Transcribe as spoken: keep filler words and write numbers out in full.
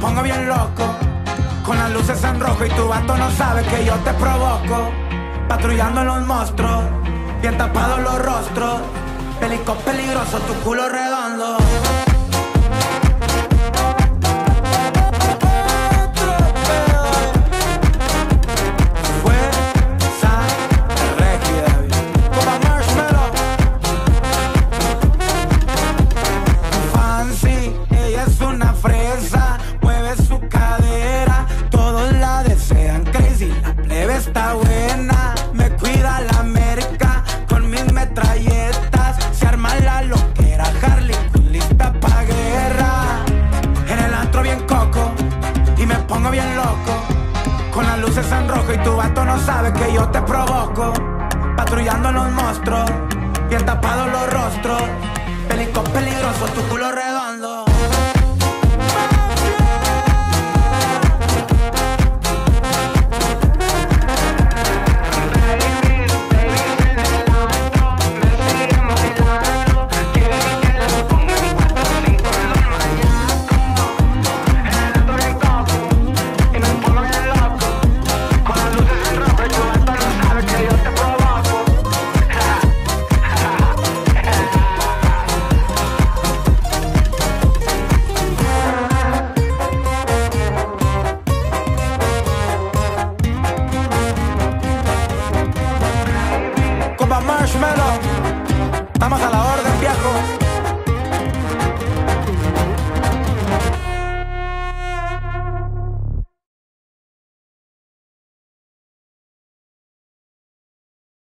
pongo bien loco, con las luces en rojo y tu vato no sabe que yo te provoco. Patrullando los monstruos, bien tapados los rostros, pelicos peligroso, tu culo redondo. Fuerza Regida, como Marshmello. Fancy, ella es una fresa, mueve su cadera, todos la desean crazy, la plebe está buena, me cuida la merca con mis metralletas, se arma la loquera, Harley Quinn lista pa' guerra. En el antro bien coco y me pongo bien loco, con las luces en rojo y tu vato no sabe que yo te provoco. Patrullando los monstruos, bien tapados los rostros, pelicos peligrosos, tu culo redondo. Marshmello, estamos a la orden, viejo.